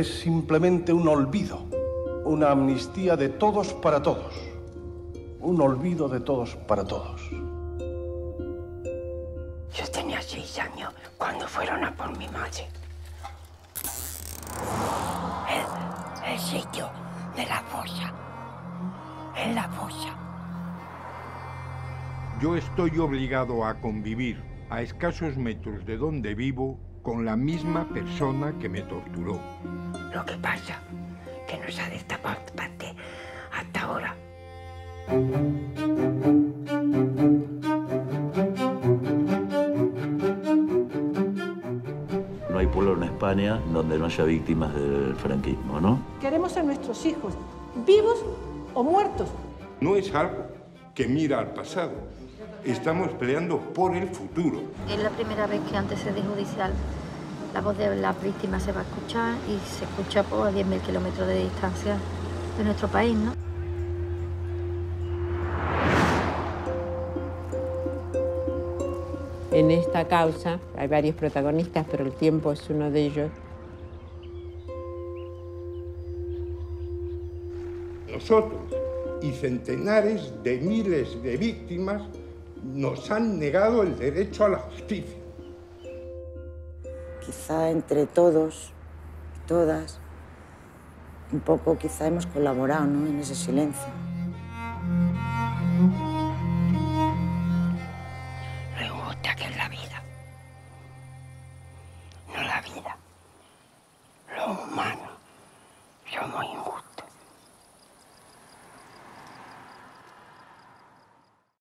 es simplemente un olvido, una amnistía de todos para todos, un olvido de todos para todos. Yo tenía 6 años cuando fueron a por mi madre. El sitio de la fosa. En la fosa. Yo estoy obligado a convivir a escasos metros de donde vivo con la misma persona que me torturó. Lo que pasa que no se ha destapado parte hasta ahora. No hay pueblo en España donde no haya víctimas del franquismo, ¿no? Queremos a nuestros hijos, vivos o muertos. No es algo que mira al pasado. Estamos peleando por el futuro. Es la primera vez que ante sede judicial la voz de las víctimas se va a escuchar y se escucha por a 10.000 kilómetros de distancia de nuestro país, ¿no? En esta causa hay varios protagonistas, pero el tiempo es uno de ellos. Nosotros y centenares de miles de víctimas nos han negado el derecho a la justicia. Quizá entre todos y todas, un poco quizá hemos colaborado, ¿no?, en ese silencio.